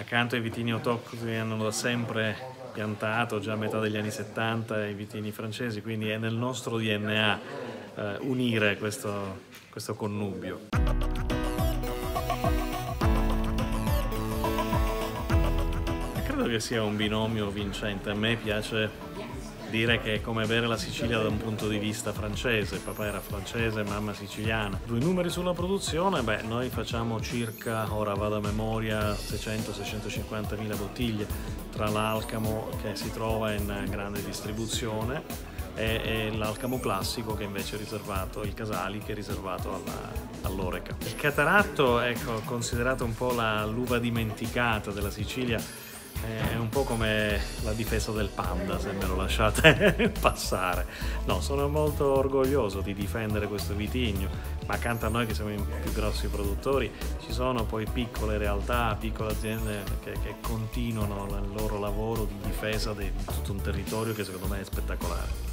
Accanto ai vitigni autoctoni hanno da sempre piantato, già a metà degli anni 70, i vitigni francesi, quindi è nel nostro DNA unire questo connubio. Credo che sia un binomio vincente. A me piace dire che è come avere la Sicilia da un punto di vista francese. Papà era francese, mamma siciliana. Due numeri sulla produzione, noi facciamo circa, ora vado a memoria, 600-650 mila bottiglie tra l'Alcamo, che si trova in grande distribuzione, e l'Alcamo classico, che invece è riservato, il Casali, che è riservato all'Oreca. Il Cataratto è considerato un po' l'uva dimenticata della Sicilia. È un po' come la difesa del Panda, se me lo lasciate passare. No, sono molto orgoglioso di difendere questo vitigno, ma accanto a noi, che siamo i più grossi produttori, ci sono poi piccole realtà, piccole aziende che continuano il loro lavoro di difesa di tutto un territorio che secondo me è spettacolare.